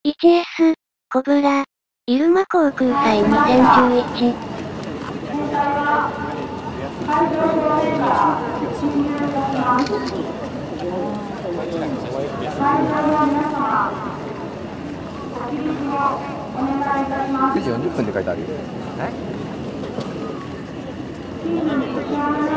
1S、コブラ、イルマ航空祭2011。 9時40分って書いてあるよ。